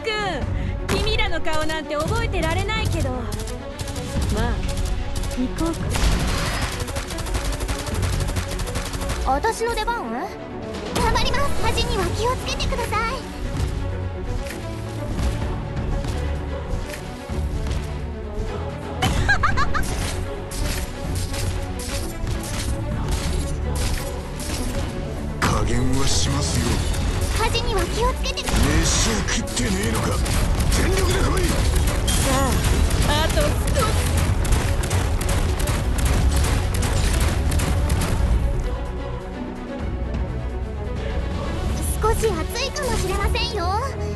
君、君らの顔なんて覚えてられないけど、まあ行こうか。 私の出番？頑張ります。端には気をつけてください。 加減はしますよ。 端には気をつけて。 飯は食ってねえのか。全力で来い。 さあ、あと少し。 少し暑いかもしれませんよ。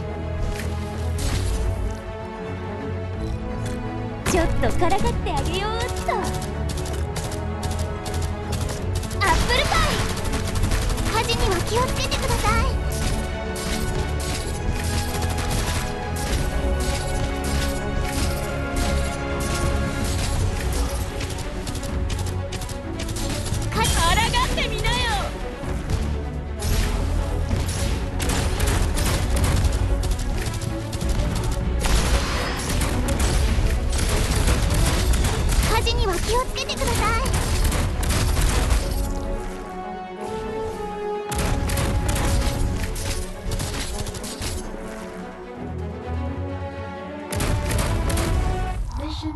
ちょっとからかってあげようっと。アップルパイ、端には気をつけてください。 抗ってみなよ。 端には気をつけてください。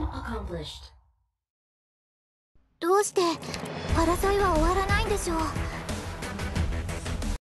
どうして争いは終わらないんでしょう。